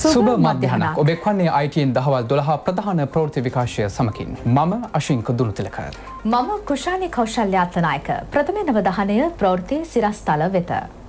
සුබ මධ්‍යහනක් ඔබ එක්වන්නේ ITN දහවල් 12 ප්‍රධාන ප්‍රවෘත්ති විකාශය සමගින් මම අශින්ක දුනුතිලක මම කුෂානි කෞශල්‍ය අත්නායක ප්‍රථම නවධානය ප්‍රවෘත්ති සිරස්තල වෙත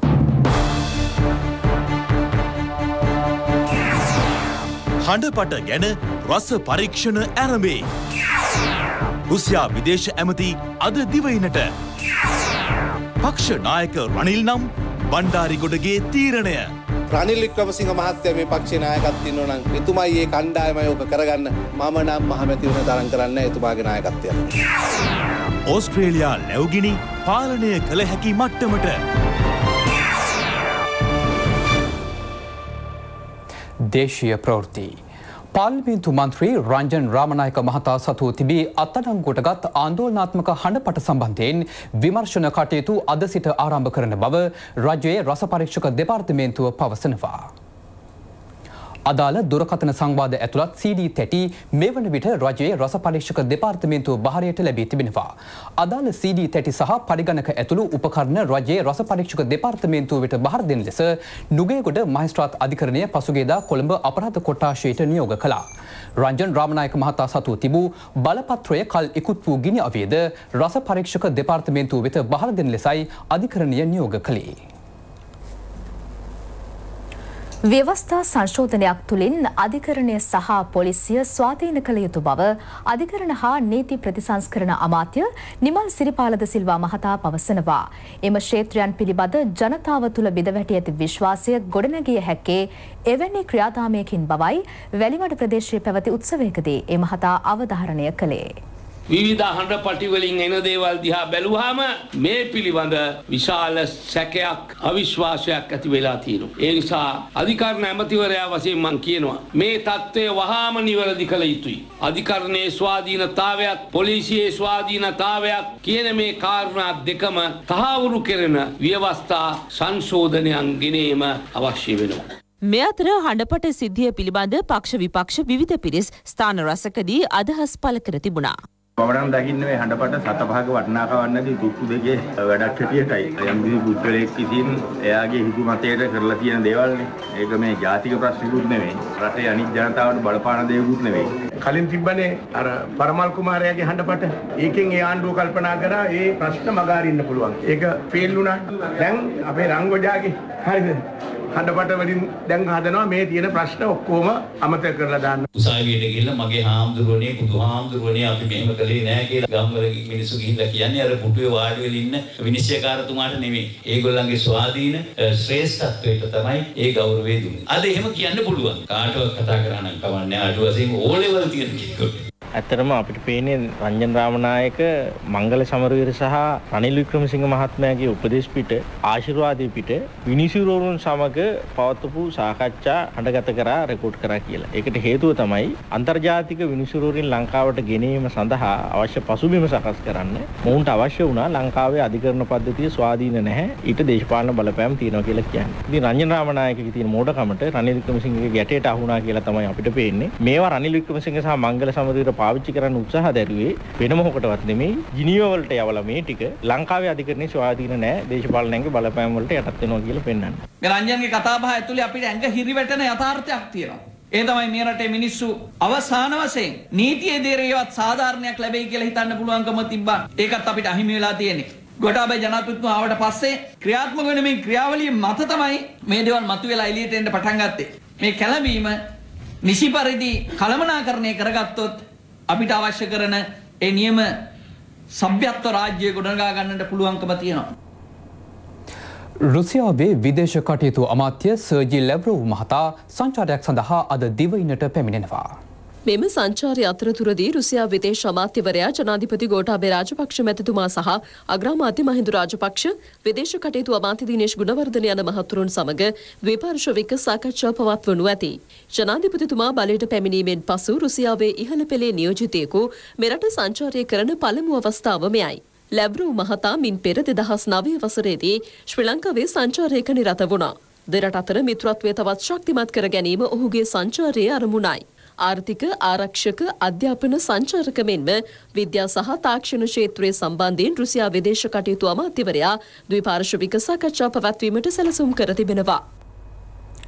හඬපට ගැන රස පරීක්ෂණ ආරම්භේ රුසියා විදේශ ඇමති අද දිවයිනට පක්ෂ නායක රනිල් නම් බණ්ඩාරිගොඩගේ තීරණය රනිල් වික්‍රමසිංහ මහත්තයා මේ පක්ෂේ නායකත්වය ඉන්නෝ නම් එතුමයි ඒ කණ්ඩායමයි ඔක කරගන්න මම නම් මහමැති වෙන තරම් කරන්නේ එතුමාගේ නායකත්වය. ඕස්ට්‍රේලියා ලැබුගිනි පාලනය කළ හැකි මට්ටමට දේශීය ප්‍රවෘත්ති පාර්ලිමේන්තු මන්ත්‍රී රංජන් රාමනායක මහතා සතු තිබී අත්අඩංගුවටගත් ආන්දෝලනාත්මක හඬපට සම්බන්ධයෙන් විමර්ශන කටයුතු අද සිට ආරම්භ කරන බව රජයේ රස පරීක්ෂක දෙපාර්තමේන්තුව පවසනවා. අදාළ දුරකථන සංවාද ඇතුළත් CD30 මේ වන විට රජයේ රස පරීක්ෂක දෙපාර්තමේන්තුව බහරයට ලැබී තිබෙනවා. අදාළ CD30 සහ පරිගණක ඇතුළු උපකරණ රජයේ රස පරීක්ෂක දෙපාර්තමේන්තුව වෙත බහර දෙන ලෙස නුගේගොඩ මහේස්ත්‍රාත් අධිකරණය පසුගියදා කොළඹ අපරාධ කොට්ටාශයට නියෝග කළා. රංජන් රාමනායක මහතා සතු තිබූ බලපත්‍රය කල් ඉක්ුත් වූ ගිනි අවියද රස පරීක්ෂක දෙපාර්තමේන්තුව වෙත බහර දෙන ලෙසයි අධිකරණය නියෝග කළේ. ව්‍යවස්ථා සංශෝධනයක් තුළින් අධිකරණය සහ පොලිසිය ස්වාධීන කළ යුතු බව අධිකරණ හා නීති ප්‍රතිසංස්කරණ අමාත්‍ය නිමල් සිරිපාලද සිල්වා මහතා පවසනවා. එම ක්ෂේත්‍රයන් පිළිබඳ ජනතාව තුළ බිඳවැටි ඇති විශ්වාසය ගොඩනැගිය හැක්කේ එවැනි ක්‍රියාදාමයකින් බවයි වැලිමඩ ප්‍රදේශයේ පැවති උත්සවයකදී ඒ මහතා අවධාරණය කළේ. විවිධ හඬපටි වලින් එන දේවල් දිහා බැලුවාම මේ පිළිබඳ විශාල සැකයක් අවිශ්වාසයක් ඇති වෙලා තියෙනවා. ඒ නිසා අධිකරණ ඇමතිවරයා වශයෙන් මම කියනවා මේ தත්ත්වය වහාම නිවැරදි කළ යුතුයි. අධිකරණයේ ස්වාධීනතාවයත් පොලිසියේ ස්වාධීනතාවයත් කියන මේ කාරණා දෙකම තහවුරු කරන ව්‍යවස්ථා සංශෝධනයන් ගෙනීම අවශ්‍ය වෙනවා. මේ අතර හඬපට සිද්ධිය පිළිබඳ පක්ෂ විපක්ෂ විවිධ පිරිස් ස්ථාන රසකදී අදහස් පළ කර තිබුණා. මම දකින්නේ මේ හඬපට සතභාග වටිනාකමක් නැති තුක්කු දෙකේ වැඩක් හැටියටයි. යම් කිසි පුද්ගලයෙක් විසින් එයාගේ හිතු මතයට කරලා තියෙන දේවල්නේ. ඒක මේ ජාතික ප්‍රශ්නකුත් නෙවෙයි. රටේ අනිත් ජනතාවට බලපාන දේකුත් නෙවෙයි. කලින් තිබ්බනේ අර පරමල් කුමාරයාගේ හඬපට. ඒකෙන් ඒ ආණ්ඩුව කල්පනා කරා ඒ ප්‍රශ්න මගහරින්න පුළුවන්. ඒක ෆේල් වුණා. දැන් අපේ රංගෝජාගේ හරිද? හඬපට වලින් දැන් හදනවා මේ තියෙන ප්‍රශ්න ඔක්කොම අමතක කරලා දාන්න. උසාවියට ගිහිල්ලා මගේ හාමුදුරුවනේ බුදුහාමුදුරුවනේ අපි මෙහෙම කළේ නැහැ කියලා ගම්වල මිනිස්සු ගිහිල්ලා කියන්නේ අර පුටුවේ වාඩි වෙලා ඉන්න විනිශ්චයකාරතුමාට නෙමෙයි. ඒගොල්ලන්ගේ ස්වාධීන ශ්‍රේෂ්ඨත්වයට තමයි ඒ ගෞරවය දුන්නේ. අද එහෙම කියන්න පුළුවන්. කාටවත් කතා කරන්න කවන්නේ අඩු වශයෙන් ඕ ලෙවල් තියෙන කෙනෙක්. ඇත්තටම අපිට පේන්නේ රංජන් රාමනායක මංගල සමරවීර සහ රනිල් වික්‍රමසිංහ මහත්මයාගේ උපදේශ පිට ආශිර්වාදයේ පිට විනිසුරුවරුන් සමග පවත්වපු සාකච්ඡා හඬගත කරා රෙකෝඩ් කරා කියලා. ඒකට හේතුව තමයි අන්තර්ජාතික විනිසුරුවරින් ලංකාවට ගෙනීම සඳහා අවශ්‍ය පසුබිම සකස් කරන්න. මොවුන්ට අවශ්‍ය වුණා ලංකාවේ අධිකරණ පද්ධතිය ස්වාධීන නැහැ. ඊට දේශපාලන බලපෑම් තියෙනවා කියලා කියන්නේ. ඉතින් රංජන් රාමනායකගේ තියෙන මෝඩකමට රනිල් වික්‍රමසිංහගේ ගැටේට අහුණා කියලා තමයි අපිට පේන්නේ. මේවා රනිල් වික්‍රමසිංහ සහ මංගල සමරවීර පාවිච්චි කරන්න උත්සාහ දැරුවේ වෙන මොකටවත් නෙමෙයි ජිනීවා වලට යවලා මේ ටික ලංකාවේ අධිකරණේ ස්වාධීන නැහැ දේශපාලනයන්ගේ බලපෑම් වලට යටත් වෙනවා කියලා පෙන්වන්න. මේ රංජන්ගේ කතාබහ ඇතුලේ අපිට ඇඟ හිරිවැටෙන යථාර්ථයක් තියෙනවා. ඒ තමයි මේ රටේ මිනිස්සු අවසාන වශයෙන් නීතියේ දේරේවත් සාධාරණයක් ලැබෙයි කියලා හිතන්න පුළුවන්කම තිබ්බා. ඒකත් අපිට අහිමි වෙලා තියෙන්නේ. ගොඩාබේ ජනාධිපතිතුමා ආවට පස්සේ ක්‍රියාත්මක වෙන මේ ක්‍රියාවලිය මත තමයි මේ දේවල් මතුවලා එළියට එන්න පටන් ගත්තේ. මේ කැළඹීම නිසි පරිදි කළමනාකරණය කරගත්තොත් අපිට අවශ්‍ය කරන ඒ නියම සભ્યත්ව රාජ්‍යය ගොඩනගා ගන්නට පුළුවන්කම තියෙනවා. රුසියාවේ විදේශ කටයුතු අමාත්‍ය සර්ජි ලැව්රොව් මහතා සංචාරයක් සඳහා අද දිවයිනට පැමිණෙනවා. මෙම සංචාරය අතරතුරදී රුසියා විදේශ අමාත්‍යවරයා ජනාධිපති ගෝඨාභය රාජපක්ෂ මැතිතුමා සහ අග්‍රාමාත්‍ය මහින්දු රාජපක්ෂ විදේශ කටයුතු අමාත්‍ය දිනේෂ් ගුණවර්ධන යන මහතුරුන් සමග ද්විපාර්ශ්වික සාකච්ඡා පවත්වනු ඇති. ජනාධිපතිතුමා බලයට පැමිණීමෙන් පසු රුසියාවේ ඉහළ පෙළේ නියෝජිතයෙකු මෙරට සංචාරය කරන පළමු අවස්ථාව මෙයයි. ලැව්රොව් මහතා මින් පෙර 2009 වසරේදී ශ්‍රී ලංකාවේ සංචාරයක නිරත වුණා. දෙරට අතර මිත්‍රත්වය තවත් ශක්තිමත් කර ගැනීම ඔහුගේ සංචාරයේ අරමුණයි. ආර්ථික ආරක්ෂක අධ්‍යාපන සංචාරක මෙන්ම විද්‍යා සහ තාක්ෂණ ක්ෂේත්‍රයේ සම්බන්ධයෙන් රුසියා විදේශ කටයුතු අමාත්‍යවරයා ද්විපාර්ශ්වික සාකච්ඡා පැවැත්වීමට සැලසුම් කර තිබෙනවා.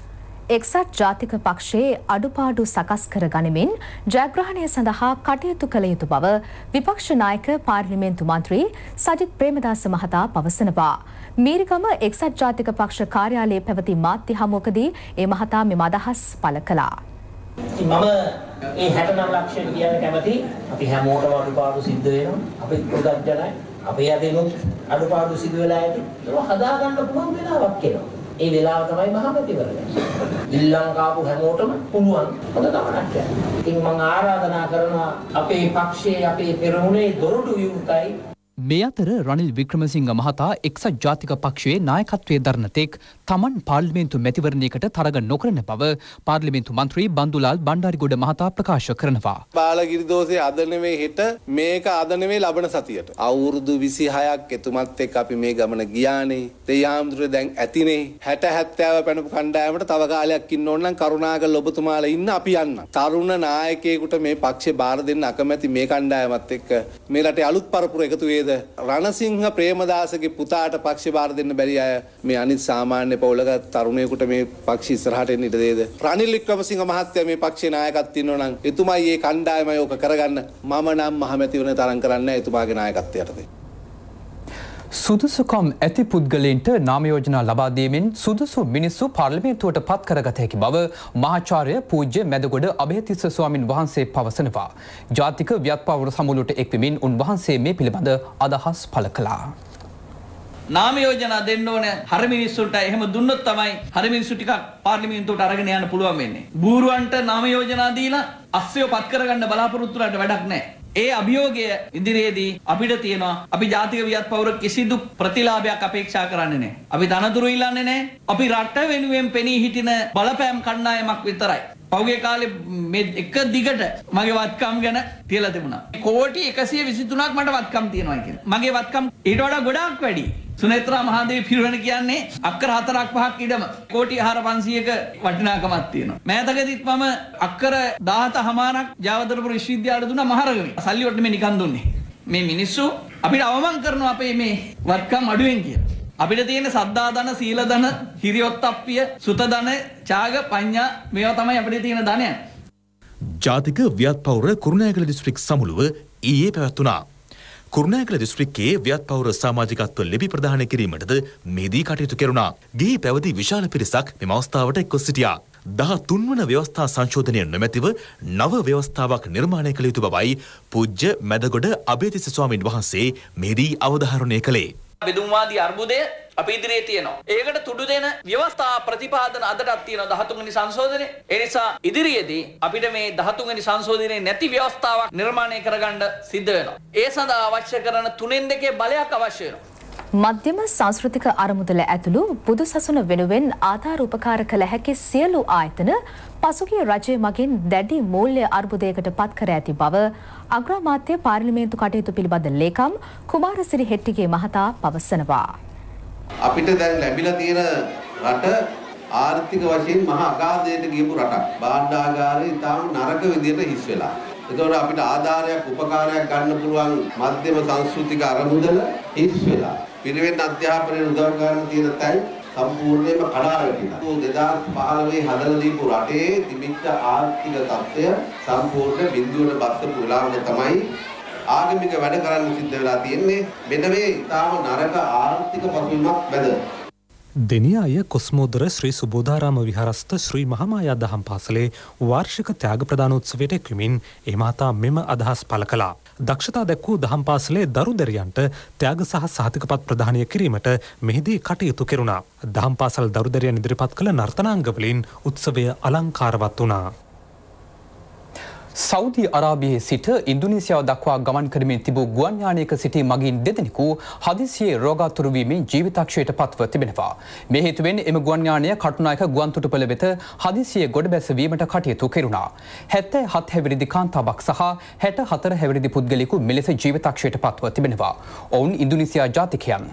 එක්සත් ජාතික පක්ෂයේ අඩුපාඩු සකස් කර ගනිමින් ජයග්‍රහණය සඳහා කටයුතු කළ යුතු බව විපක්ෂ නායක පාර්ලිමේන්තු මන්ත්‍රී සජිත් ප්‍රේමදාස මහතා පවසනවා. මීරිගම එක්සත් ජාතික පක්ෂ කාර්යාලයේ පැවති මාධ්‍ය හමුවකදී ඒ මහතා මෙම අදහස් පළ කළා. මම මේ 69 ලක්ෂයට කියන්න කැමති. අපි හැමෝටම අඩුපාඩු සිද්ධ වෙනවා. අපි පුදග්ජනයි. අපේ අදිනුත් අඩුපාඩු සිදු වෙලා ඇති. ඒක හදාගන්න පුළුවන් වෙලාවක් එනවා. ඒ වෙලාව තමයි මහමැතිවරණය. ශ්‍රී ලංකාව හැමෝටම පුළුවන් හොඳ ගමනක් යන්න. ඉතින් මම ආරාධනා කරනවා අපේ පක්ෂයේ අපේ පෙරමුණේ දොරටු විවෘතයි. මේ අතර රනිල් වික්‍රමසිංහ මහතා එක්සත් ජාතික පක්ෂයේ නායකත්වයේ දරන තෙක් තමන් පාර්ලිමේන්තු මැතිවරණයකට තරග නොකරන බව පාර්ලිමේන්තු මන්ත්‍රී බන්දුලාල් බණ්ඩාරිගොඩ මහතා ප්‍රකාශ කරනවා. බාලගිරි දෝෂේ අද නෙමෙයි හෙට මේක අද නෙමෙයි ලබන සතියට. අවුරුදු 26ක් එතුමත් එක්ක අපි මේ ගමන ගියානේ. දෙයාම්දුරේ දැන් ඇතිනේ 60 70 පැනපු කණ්ඩායමට තව කාලයක් ඉන්න ඕන නම් කරුණාකර ඔබතුමාලා ඉන්න අපි යන්න. තරුණ නායකයෙකුට මේ පක්ෂේ බාර දෙන්න අකමැති මේ කණ්ඩායමත් එක්ක මේ රටේ අලුත් පරපුර එකතු වේද රණසිංහ ප්‍රේමදාසගේ පුතාට පක්ෂ බාර දෙන්න බැරි අය මේ අනිත් සාමාන්‍ය පවුලක තරුණයෙකුට මේ පක්ෂ ඉස්සරහට එන්න ඉඩ දෙයිද? රනිල් වික්‍රමසිංහ මහත්තයා මේ පක්ෂේ නායකත්වය ඉන්නෝ නම් එතුමයි මේ කණ්ඩායමයි ඕක කරගන්න. මම නම් මහමැතිවරණ තරම් කරන්නේ නැහැ එතුමාගේ නායකත්වයට. සුදුසුකම් ඇති පුද්ගලයන්ට නාම යෝජනා ලබා දීමෙන් සුදුසු මිනිස්සු පාර්ලිමේන්තුවට පත් කරගත හැකි බව මහාචාර්ය පූජ්‍ය මැදගොඩ අභයතිස්ස ස්වාමින් වහන්සේ පවසනවා. ජාතික ව්‍යත්පාවර සමුළුවට එක්වෙමින් උන්වහන්සේ මේ පිළිබඳ අදහස් පළ කළා. නාම යෝජනා දෙන්න ඕන හරි මිනිස්සුන්ට. එහෙම දුන්නොත් තමයි හරි මිනිස්සු ටිකක් පාර්ලිමේන්තුවට අරගෙන යන්න පුළුවන් වෙන්නේ. බූරුවන්ට නාම යෝජනා දීලා අස්සයෝ පත් කරගන්න බලාපොරොත්තු වලට වැඩක් නැහැ. ඒ අභියෝගය ඉදිරියේදී අපිට තියෙනවා අපි ජාතික වියත්පවුර කිසිදු ප්‍රතිලාභයක් අපේක්ෂා කරන්නේ නැහැ. අපි ධනතුරු ඉල්ලන්නේ නැහැ. අපි රට වෙනුවෙන් පෙනී හිටින බලපෑම් කණ්ඩායමක් විතරයි. පහුගිය කාලේ මේ එක දිගට මගේ වත්කම් ගැන කියලා තිබුණා. කෝටි 123ක් මට වත්කම් තියෙනවා කියලා. මගේ වත්කම් ඊට වඩා ගොඩාක් වැඩි. සුනේත්‍රා මහදේවි පිරිවෙන කියන්නේ අක්කර 4ක් 5ක් ඉඩම කෝටි 4500ක වටිනාකමක් තියෙනවා. මෑතකදීත් මම අක්කර 17මාරක් ජාවදරපුර විශ්වවිද්‍යාලයට දුන්නා මහරගමේ. සල්ලි වලට මේ නිකන් දුන්නේ. මේ මිනිස්සු අපිට අවමන් කරනවා අපේ මේ වත්කම් අඩුවෙන් කියලා. අපිට තියෙන සද්දා ධන, සීල ධන, හිරියොත්ප්පිය, සුත ධන, ඡාග, පඤ්ඤා මේවා තමයි අපිට තියෙන ධනයන්. ජාතික ව්‍යත්පෞර කුරුණෑගල දිස්ත්‍රික් සමුළුව ඊයේ පැවැත්වුණා. කුරුණෑගල දිස්ත්‍රික්කයේ ව්‍යත්පෞර සමාජිකත්ව ලිපි ප්‍රදානය කිරීමටද මෙහිදී කටයුතු කෙරුණා. ගිහි පැවති විශාල පිරිසක් මෙම අවස්ථාවට එක්ව සිටියා. 13 වන ව්‍යවස්ථා සංශෝධනය නොමැතිව නව ව්‍යවස්ථාවක් නිර්මාණය කළ යුතු බවයි පූජ්‍ය මැදගොඩ අභයතිස්ස ස්වාමීන් වහන්සේ මෙහිදී අවධාරණය කළේ. බෙදුම්වාදී අර්බුදය අපි ඉදිරියේ තියෙනවා. ඒකට තුඩු දෙන ව්‍යවස්ථා ප්‍රතිපාදන අදටත් තියෙනවා 13 වෙනි සංශෝධනයේ. ඒ නිසා ඉදිරියේදී අපිට මේ 13 වෙනි සංශෝධනයේ නැති ව්‍යවස්ථාවක් නිර්මාණය කරගන්න සිද්ධ වෙනවා. ඒ සඳහා අවශ්‍ය කරන 3/2 බලයක් අවශ්‍ය වෙනවා. මධ්‍යම සංස්කෘතික අරමුදල ඇතුළු බුදුසසුන වෙනුවෙන් ආධාර උපකාර කළ හැකි සියලු ආයතන පසුගිය රජය මගින් දැඩි මූල්‍ය අර්බුදයකට පත් කර ඇති බව අග්‍රාමාත්‍ය පාර්ලිමේන්තු කටයුතු පිළිබඳ ලේකම් කුමාරසිරි හෙට්ටිගේ මහතා පවසනවා. අපිට දැන් ලැබිලා තියෙන රට ආර්ථික වශයෙන් මහා අගාධයට ගියපු රටක්. භාණ්ඩාගාරය ඉතාම නරක විදියට හිස් වෙලා. ඒතකොට අපිට ආධාරයක් උපකාරයක් ගන්න පුළුවන් මධ්‍යම සංස්කෘතික අරමුදල හිස් වෙලා. පිරිවෙන් අධ්‍යාපනයේ උදව් ගන්න තියෙන තැන් සම්පූර්ණයෙන්ම කඩා වැටිලා. 2015 හදලා දීපු රටේ තිබිච්ච ආර්ථික තත්ත්වය සම්පූර්ණ බිඳුවට බස්සපු වෙලාවක තමයි ආගමික වැඩ කරන්න සිද්ධ වෙලා තියෙන්නේ. මෙන්න මේ ඊටාම නරක ආර්ථික පසුබිමක් මැද දෙනියාය කොස්මෝදර ශ්‍රී සුබෝධාරාම විහාරස්ථ ශ්‍රී මහාමායා දහම් පාසලේ වාර්ෂික ත්‍යාග ප්‍රදානෝත්සවයට එක්වමින් ඒ මහතා මෙම අදහස් පළ කළා. දක්ෂතා දැක්වූ දහම් පාසලේ දරුදැරියන්ට ත්‍යාග සහ සහතිකපත් ප්‍රදානය කිරීමට මෙහිදී කටයුතු කෙරුණා. දහම් පාසල් දරුදැරියන් ඉදිරිපත් කළ නර්තනාංගවලින් උත්සවය අලංකාරවත් වුණා. සෞදි අරාබියේ සිට ඉන්දුනීසියාව දක්වා ගමන් කරමින් තිබූ ගුවන් යානයක සිටි මගින් දෙදෙනෙකු හදිසියේ රෝගාතුර වීමෙන් ජීවිතක්ෂයට පත්ව තිබෙනවා. මේ හේතුවෙන් එම ගුවන් යානය කටුනායක ගුවන් තොටුපළ වෙත හදිසියේ ගොඩබැසවීමට කටයුතු කෙරුණා. 77 හැවිරිදි කාන්තාවක් සහ 64 හැවිරිදි පුද්ගලයෙකු මෙලෙස ජීවිතක්ෂයට පත්ව තිබෙනවා. ඔවුන් ඉන්දුනීසියා ජාතිකයන්.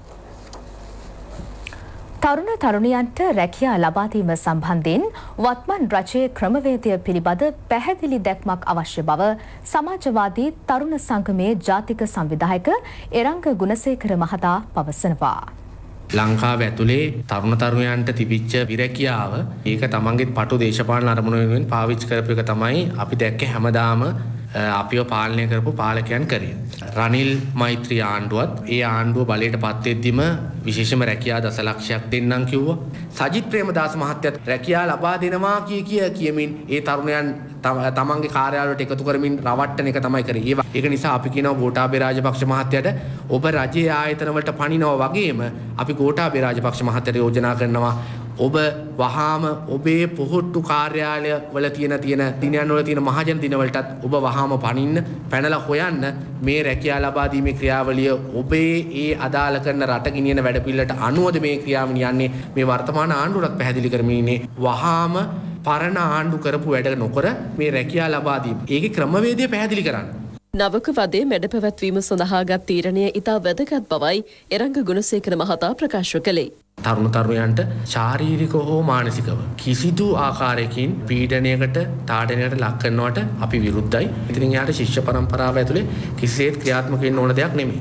තරුණ තරුණියන්ට රැකියා ලබා දීම සම්බන්ධයෙන් වත්මන් රජයේ ක්‍රමවේදය පිළිබඳ පැහැදිලි දැක්මක් අවශ්‍ය බව සමාජවාදී තරුණ සංගමේ ජාතික සංවිධායක එරංග ගුණසේකර මහතා පවසනවා. ලංකාව ඇතුලේ තරුණ තරුණයන්ට තිබිච්ච විරැකියාව ඒක තමන්ගේ පටු දේශපාලන අරමුණු වෙනුවෙන් පාවිච්චි කරපු එක තමයි අපි දැක්කේ හැමදාම අපිව පාලනය කරපු පාලකයන් කරේ. රනිල් මෛත්‍රී ආණ්ඩුවත් ඒ ආණ්ඩුව බලයට පත් වෙද්දිම විශේෂම රැකියා දසලක්ෂයක් දෙන්නම් කිව්වා. සජිත් ප්‍රේමදාස මහත්තයත් රැකියා ලබා දෙනවා කියමින් ඒ තරුණයන් තමන්ගේ කාර්යාලවලට එකතු කරමින් රවට්ටන එක තමයි කරේ. ඒක නිසා අපි කියනවා ගෝඨාභය රාජපක්ෂ මහත්තයාට ඔබ රජයේ ආයතන වලට පනිනවා වගේම අපි ගෝඨාභය රාජපක්ෂ මහත්තයාට යෝජනා කරනවා ඔබ වහාම ඔබේ පොහොට්ටු කාර්යාලය වල තියෙන දිනයන් වල තියෙන මහජන දිනවලටත් ඔබ වහාම පනින්න පැනලා හොයන්න මේ රැකියා ලබා දීමේ ක්‍රියාවලිය ඔබේ ඒ අදාළ කරන රට ගෙනියන වැඩපිළිවෙලට අනුවද මේ ක්‍රියාවලිය යන්නේ මේ වර්තමාන ආණ්ඩුවත් පැහැදිලි කරමින් ඉන්නේ වහාම පරණ ආණ්ඩු කරපු වැඩ නොකර මේ රැකියා ලබා දීම. ඒකේ ක්‍රමවේදය පැහැදිලි කරන්න. නවක වදේ මැඩ පැවැත්වීම සඳහා ගත් තීරණය ඉතා වැදගත් බවයි එරංග ගුණසේකර මහතා ප්‍රකාශ කළේ. තරුණ තරුණයන්ට ශාරීරිකව හෝ මානසිකව කිසිදු ආකාරයකින් පීඩනයකට තාඩනයකට ලක් කරනවට අපි විරුද්ධයි. ඉතින් යාට ශිෂ්‍ය පරම්පරාව ඇතුලේ කිසිසේත් ක්‍රියාත්මක වෙන්න ඕන දෙයක් නෙමෙයි.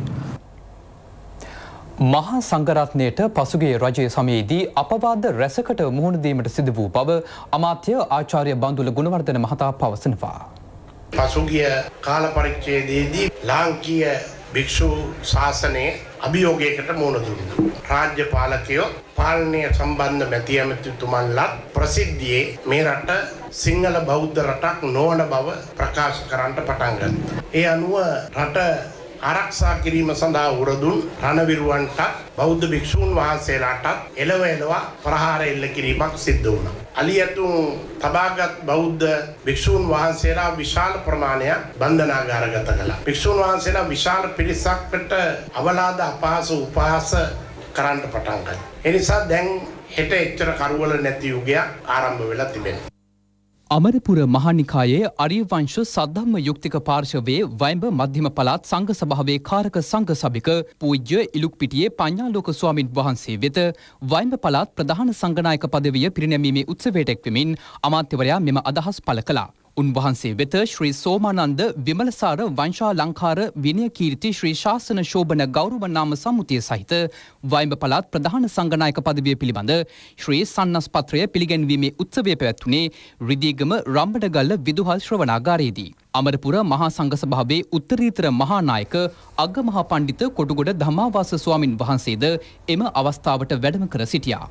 මහා සංඝරත්නයට පසුගිය රජයේ සමයේදී අපවාද රැසකට මුහුණ දීමට සිදු වූ බව අමාත්‍ය ආචාර්ය බන්දුල ගුණවර්ධන මහතා පවසනවා. පසුගිය කාල පරිච්ඡේදයේදී ලාංකීය භික්ෂු ශාසනයේ අභියෝගයකට මුහුණ දුන්නා. රාජ්‍ය පාලකයෝ පාලනය සම්බන්ධ මැති ඇමතිතුමන්ලා ප්‍රසිද්ධියේ මේ රට සිංහල බෞද්ධ රටක් නොවන බව ප්‍රකාශ කරන්නට පටන් ගත්තා. ඒ අනුව රට ආරක්ෂා කිරීම සඳහා උරදුන් රණවිරුවන්ට බෞද්ධ භික්ෂූන් වහන්සේලාට එළව ප්‍රහාර එල්ල කිරීමක් සිද්ධ වුණා. අලියතුන් තබාගත් බෞද්ධ භික්ෂූන් වහන්සේලා විශාල ප්‍රමාණයක් බන්ධනාගාරගත කළා. භික්ෂූන් වහන්සේලා විශාල පිරිසකට අවලාද අපහාස උපහාස කරන්න පටන් ගත්තා. ඒ නිසා දැන් හෙට එච්චර කරවල නැති යුගයක් ආරම්භ වෙලා තිබෙනවා. අමරපුර මහානිකායේ අරියවංශ සද්ධම්ම යුක්තික පාර්ශවයේ වයඹ මධ්‍යම පළාත් සංඝ සභාවේ කාරක සංඝ සභික පූජ්‍ය ඉලුක්පිටියේ පඤ්ඤාලෝක ස්වාමින් වහන්සේ වෙත වයඹ පළාත් ප්‍රධාන සංඝනායක පදවිය පිරිනැමීමේ උත්සවයට එක්වෙමින් අමාත්‍යවරයා මෙම අදහස් පළ කළා. උන්වහන්සේ වෙත ශ්‍රී සෝමානන්ද විමලසාර වංශාලංකාර විනය කීර්ති ශ්‍රී ශාසන ශෝභන ගෞරව නාම සම්මුතිය සහිත වයඹ පළාත් ප්‍රධාන සංඝනායක පදවිය පිළිබඳ ශ්‍රී සන්නස් පත්‍රය පිළිගැන්වීමේ උත්සවය පැවැත්වුණේ රිදීගම රම්බඩගල්ල විදුහල් ශ්‍රවණාගාරයේදී. අමරපුර මහා සංඝ සභාවේ උත්තරීතර මහානායක අග්ගමහා පණ්ඩිත කොටුගොඩ ධම්මාවාස ස්වාමින් වහන්සේද එම අවස්ථාවට වැඩම කර සිටියා.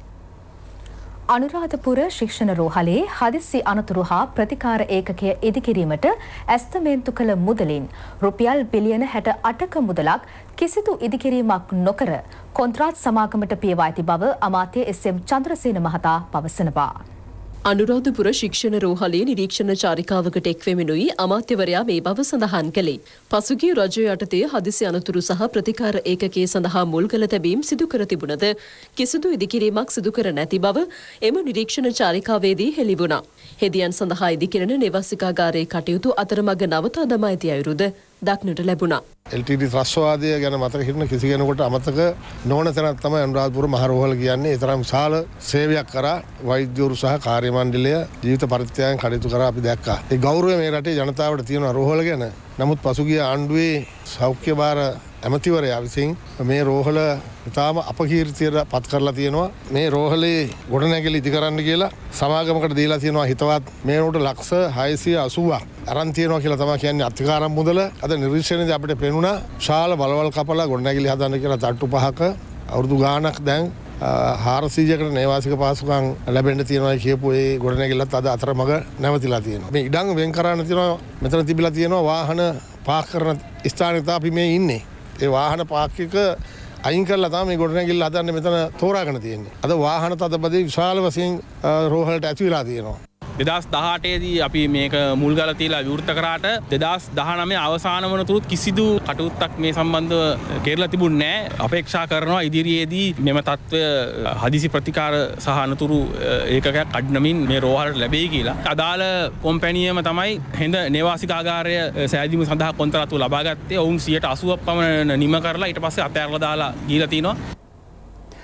අනුරාධපුර ශික්ෂණ රෝහලේ හදිසි අනතුරු හා ප්‍රතිකාර ඒකකය ඉදිකිරීමට ඇස්තමේන්තු කළ මුදලින් රුපියල් බිලියන 68ක මුදලක් කිසිදු ඉදිකිරීමක් නොකර කොන්ත්‍රාත් සමාගමට පියවා ඇති බව අමාත්‍ය එස්.එම්. චන්ද්‍රසේන මහතා පවසනවා. අනුරාධපුර ශික්ෂණ රෝහලේ නිරීක්ෂණ චාරිකාවකට එක්වෙමිනුයි අමාත්‍යවරයා මේ බව සඳහන් කළේ. පසුගිය රජය යටතේ හදිසි අනතුරු සහ ප්‍රතිකාර ඒකකයේ සඳහා මුල්ගල තැබීම් සිදු කර තිබුණද කිසිදු ඉදිකිරීමක් සිදු කර නැති බව එම නිරීක්ෂණ චාරිකාවේදී හෙළි වුණා. හෙදියන් සඳහා ඉදිකරන නිවාසිකාගාරයේ කටයුතු අතරමඟ නවතා දමා ඇති අයුරුද දක්නට ලැබුණා. LTD ත්‍රස්වාදය ගැන මතක හිටින කිසි කෙනෙකුට අමතක නොවන තැනක් තමයි අනුරාධපුර මහ රෝහල කියන්නේ. ඒ තරම් විශාල සේවයක් කරා වෛද්‍යවරු සහ කාර්ය මණ්ඩලය ජීවිත පරිත්‍යාගයෙන් කටයුතු කරා අපි දැක්කා. ඒ ගෞරවය මේ රටේ ජනතාවට තියෙන රෝහල ගැන. නමුත් පසුගිය ආණ්ඩුවේ සෞඛ්‍ය භාර ඇමතිවරයා විසින් මේ රෝහල ඉතාම අපකීර්තියට පත් කරලා තියෙනවා. මේ රෝහලේ ගොඩනැගිලි ඉදි කරන්න කියලා සමාගමකට දීලා තියෙනවා හිතවත් මේනොට ලක්ෂ 680ක් අරන් තියෙනවා කියලා තමයි කියන්නේ අතිකාරම් මුදල. අද නිරීක්ෂණයේදී අපිට පෙනුණා ශාල බලවල් කපලා ගොඩනැගිලි හදන්න කියලා තට්ටු 5ක අවුරුදු ගාණක් දැන් 400කට නේවාසික පහසුකම් ලැබෙන්න තියෙනවා කියපු ඒ ගොඩනැගිල්ලත් අද අතරමඟ නැවතිලා තියෙනවා. මේ ඉඩම් වෙන් කරන්න තියෙනවා. මෙතන තිබිලා තියෙනවා වාහන පාක් කරන ස්ථානෙට අපි මේ ඉන්නේ. ඒ වාහන පාක්කික අයින් කරලා තමයි මේ ගොඩනැගිල්ල හදන්න මෙතන තෝරාගෙන තියෙන්නේ. අද වාහන තදබදේ විශාල වශයෙන් රෝහලට ඇති වෙලා තියෙනවා. 2018දී අපි මේක මුල්ගල තියලා විවෘත කරාට 2019 අවසාන වනතුරුත් කිසිදු කටයුත්තක් මේ සම්බන්ධව කෙරලා තිබුණේ නැහැ. අපේක්ෂා කරනවා ඉදිරියේදී මෙම තත්ත්වය හදිසි ප්‍රතිකාර සහ අනතුරු ඒකකයක් අඩනමින් මේ රෝහලට ලැබෙයි කියලා. අදාළ කොම්පැනියම තමයි හෙඳ නේවාසිකාගාරය සෑදීම සඳහා කොන්ත්‍රාත්තුව ලබා ගත්තේ. ඔවුන් 80% පමණ නිම කරලා ඊට පස්සේ අතෑරලා දාලා ගිහිලා තිනවා.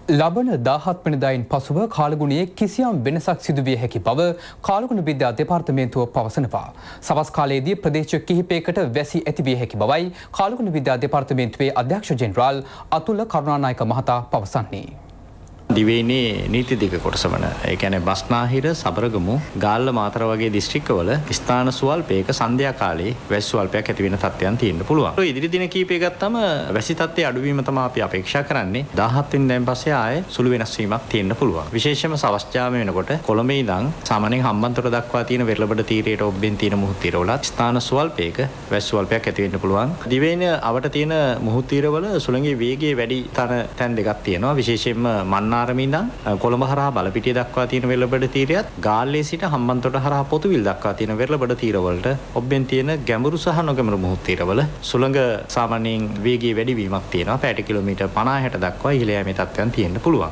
ලබන 17 වෙනිදායින් පසුව කාලගුණයේ කිසියම් වෙනසක් සිදුවිය හැකි බව කාලගුණ විද්‍යා දෙපාර්තමේන්තුව පවසනවා. සවස් කාලයේදී ප්‍රදේශ කිහිපයකට වැසි ඇතිවිය හැකි බවයි කාලගුණ විද්‍යා දෙපාර්තමේන්තුවේ අධ්‍යක්ෂ ජෙනරාල් අතුල කරුණානායක මහතා පවසන්නේ. දිවයිනේ නීති දිග කොටස වන ඒ කියන්නේ බස්නාහිර සබරගමු ගාල්ල මාතර වගේ දිස්ත්‍රික්කවල ස්ථාන ස්වල්පයක සන්ධ්‍යා කාලේ වැසි ස්වල්පයක් ඇති වෙන තත්ත්වයන් තියෙන්න පුළුවන්. ඉදිරි දින කීපය ගත්තම වැසි තත්ත්වයේ අඩුවීම තමයි අපි අපේක්ෂා කරන්නේ. 17 වෙනිදාන් පස්සේ ආයේ සුළු වෙනස් වීමක් තියෙන්න පුළුවන්. විශේෂයෙන්ම සවස් යාම වෙනකොට කොළඹ ඉඳන් සාමාන්‍යයෙන් හම්බන්තොට දක්වා තියෙන වෙරළබඩ තීරයට ඔබ්බෙන් තියෙන මුහුදු තීරවලත් ස්ථාන ස්වල්පයක වැසි ස්වල්පයක් ඇති වෙන්න පුළුවන්. දිවයිනේ අවට තියෙන මුහුදු තීරවල සුළඟේ වේගය වැඩි තැන් දෙකක් තියෙනවා. විශේෂයෙන්ම මන්නාරමින් කොළඹ හරහා බලපිටිය දක්වා තියෙන වෙරළබඩ තීරයත් ගාල්ලේ සිට හම්බන්තොට හරහා පොතුවිල් දක්වා තියෙන වෙරළබඩ තීරවලට ඔබ්බෙන් තියෙන ගැඹුරු සහ නොගැඹුරු මුහුදු තීරවල සුළඟ සාමාන්‍යයෙන් වේගයේ වැඩිවීමක් තියෙනවා. පැයට කිලෝමීටර් 50-60 දක්වා ඉහළ යෑමේ තත්ත්වයන් තියෙන්න පුළුවන්.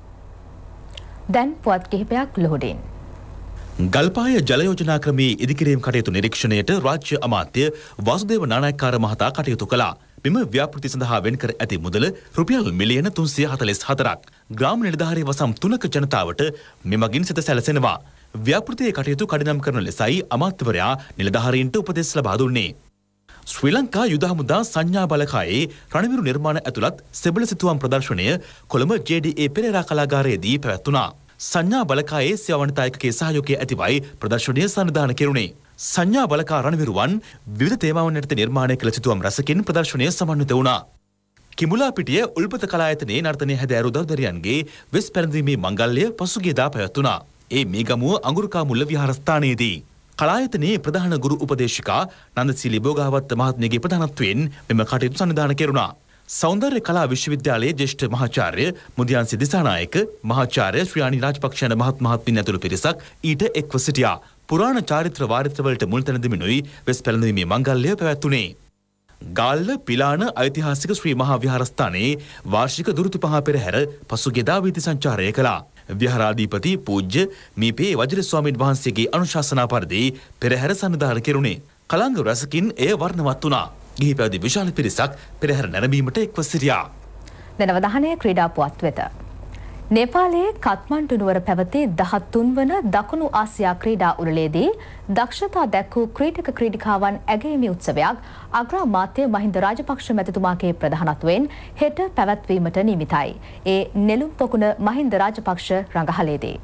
දැන් පුවත් කිහිපයක් ලෝඩින්. ගල්පාය ජල යෝජනා ක්‍රමයේ ඉදිකිරීම් කටයුතු නිරීක්ෂණයට රාජ්‍ය අමාත්‍ය වාසුදේව නානායක්කාර මහතා කටයුතු කළා. මෙම ව්‍යාපෘති සඳහා වෙන් කර ඇති මුදල රුපියල් මිලියන 344ක්. ග්‍රාම නිලධාරී වසම් 3ක ජනතාවට මෙමගින් සිත සැලසෙනවා. ව්‍යාපෘතියේ කටයුතු කඩිනම් කරන ලෙසයි අමාත්‍යවරයා නිලධාරීන්ට උපදෙස් ලබා දුන්නේ. ශ්‍රී ලංකා යුද හමුදා සංඥා බලකායේ රණවිරු නිර්මාණ ඇතුළත් සෙබළ සිතුවම් ප්‍රදර්ශනය කොළඹ JDA පෙරේරා කලාගාරයේදී පැවැත්වුණා. සංඥා බලකායේ සේවනතායකගේ සහයෝගය ඇතිවයි ප්‍රදර්ශනය සංවිධානය කෙරුණේ. සංඥා බලකා රණවිරුවන් විවිධ තේමාවන් යටතේ නිර්මාණය කළ සිතුවම් රසකින් ප්‍රදර්ශනය සමන්විත වුණා. කිඹුලාපිටිය උල්පත කලායතනයේ නර්තනය හැදෑරු දරුදරියන්ගේ වෙස් පැළඳීමේ මංගල්‍ය පසුගියදා පැවැත්වුණා. ඒ මේගමුව අඟුරුකාමුල්ල විහාරස්ථානයේදී. කලායතනයේ ප්‍රධාන ගුරු උපදේශිකා නන්දසිලි බෝගාවත්ත මහත්මියගේ ප්‍රධානත්වයෙන් මෙම කටයුතු සංවිධානය කෙරුණා. සෞන්දර්ය කලා විශ්වවිද්‍යාලයේ ජ්‍යෙෂ්ඨ මහාචාර්ය මුදියන්සි දිසානායක මහාචාර්ය ශ්‍රියානි රාජපක්ෂ යන මහත්මීන් ඇතුළු පිරිසක් ඊට එක්ව සිටියා. පුරාණ චාරිත්‍ර වාරිත්‍රවලට මුල් තැන දෙමිනුයි වෙස් පැළඳීමේ මංගල්‍ය පැවැත්වුණේ. ගාල්ල පිලාන ඓතිහාසික ශ්‍රී මහා විහාරස්ථානයේ වාර්ෂික දුරුතු පහ පෙරහැර පසුගියදා වීථි සංචාරය කළා. විහාරාධිපති පූජ්‍ය මීපේ වජිර ස්වාමීන් වහන්සේගේ අනුශාසනා පරිදි පෙරහැර සංවිධානය කෙරුණේ. කලංග රසකින් එය වර්ණවත් වුණා. ගිහි පැවිදි විශාල පිරිසක් පෙරහැර නැරඹීමට එක්ව සිටියා. දැන් අවධානය ක්‍රීඩා පුවත් වෙත. නේපාලයේ කත්මණ්ඩු නුවර පැවති 13 වන දකුණු ආසියා ක්‍රීඩා උළෙලේදී දක්ෂතා දැක්වූ ක්‍රීඩක ක්‍රීඩිකාවන් ඇගයීමේ උත්සවයක් අග්‍රාමාත්‍ය මහින්ද රාජපක්ෂ මැතිතුමාගේ ප්‍රධානත්වයෙන් හෙට පැවැත්වීමට නියමිතයි. ඒ නෙළුම් පොකුණ මහින්ද රාජපක්ෂ රඟහලේදී.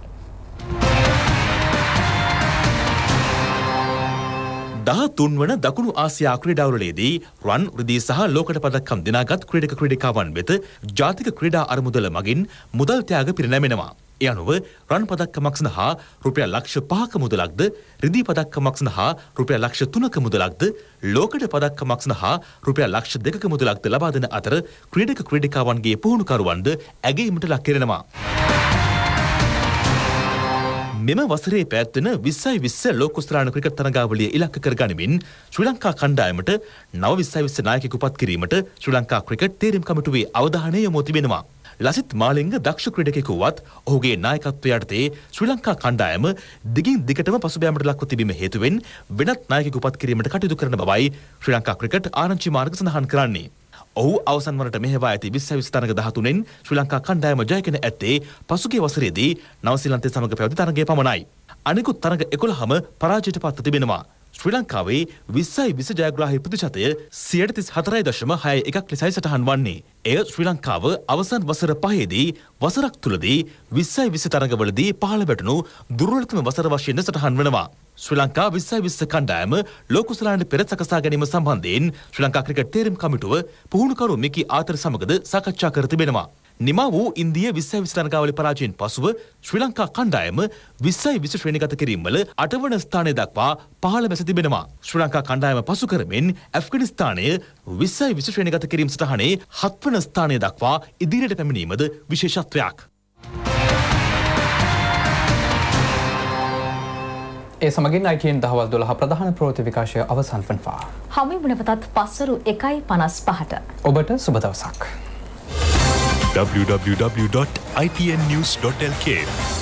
13 වන දකුණු ආසියා ක්‍රීඩාවලදී රන් රිදී සහ ලෝකඩ පදක්කම් දිනාගත් ක්‍රීඩක ක්‍රීඩිකාවන් වෙත ජාතික ක්‍රීඩා අරමුදල මගින් මුදල් ත්‍යාග පිරිනැමෙනවා. ඒ අනුව රන් පදක්කමක් සඳහා රුපියල් ලක්ෂ 5ක මුදලක්ද, රිදී පදක්කමක් සඳහා රුපියල් ලක්ෂ 3ක මුදලක්ද, ලෝකඩ පදක්කමක් සඳහා රුපියල් ලක්ෂ 2ක මුදලක්ද ලබා දෙන අතර ක්‍රීඩක ක්‍රීඩිකාවන්ගේ පුහුණුකරුවන්ද ඇගයීමට ලක් කෙරෙනවා. මෙම වසරේ පැවැත්වෙන 2020 ලෝකෝස්තරාන ක්‍රිකට් තරගාවලිය ඉලක්ක කර ගනිමින් ශ්‍රී ලංකා කණ්ඩායමට නව 2020 නායකයෙකු පත් කිරීමට ශ්‍රී ලංකා ක්‍රිකට් තේරීම් කමිටුවේ අවධානය යොමු තිබෙනවා. ලසිත් මාලිංග දක්ෂ ක්‍රීඩකයෙකු වත් ඔහුගේ නායකත්වය යටතේ ශ්‍රී ලංකා කණ්ඩායම දිගින් දිගටම පසුබෑමට ලක්ව තිබීම හේතුවෙන් වෙනත් නායකයෙකු පත් කිරීමට කටයුතු කරන බවයි ශ්‍රී ලංකා ක්‍රිකට් ආරංචි මාර්ග සඳහන් කරන්නේ. ඔහු අවසන් වනට මෙහෙවා ඇති 2020 තරග 13න් ශ්‍රී ලංකා කණ්ඩායම ජයගෙන ඇත්තේ පසුගිය වසරේදී නවසීලන්තය සමග පැවති තරගය පමණයි. අනිකුත් තරග 11ම පරාජයට පත්ව තිබෙනවා. ශ්‍රී ලංකාවේ 2020 ජයග්‍රාහී ප්‍රතිශතය 34.61 ලෙසයි සටහන් වන්නේ. එය ශ්‍රී ලංකාව අවසන් වසර 5ේදී වසරක් තුලදී 2020 තරගවලදී පහළ වැටුණු දුර්වලතම වසර වශයෙන් සටහන් වෙනවා. ශ්‍රී ලංකා 2020 කණ්ඩායම ලෝකුසලාන පෙර සකසා ගැනීම සම්බන්ධයෙන් ශ්‍රී ලංකා ක්‍රිකට් තේරීම් කමිටුව පුහුණුකරු මිකි ආතර සමගද සාකච්ඡා කර තිබෙනවා. නිමා වූ ඉන්දිය 2020 තරගාවලි පරාජයෙන් පසුව ශ්‍රී ලංකා කණ්ඩායම 2020 ශ්‍රේණිගත කිරීම්වල 8 වන ස්ථානය දක්වා පහළ බැස තිබෙනවා. ශ්‍රී ලංකා කණ්ඩායම පසු කරමින් ඇෆ්ගනිස්තානය 2020 ශ්‍රේණිගත කිරීම සටහනේ 7 වන ස්ථානය දක්වා ඉදිරියට පැමිණීමද විශේෂත්වයක්. ඒ සමගින් ITN දහවල් 12 ප්‍රධාන ප්‍රවෘත්ති විකාශය අවසන් වනවා. හමු වුණපතත් පස්සරු 1:55ට. ඔබට සුබ දවසක්. www.itnnews.lk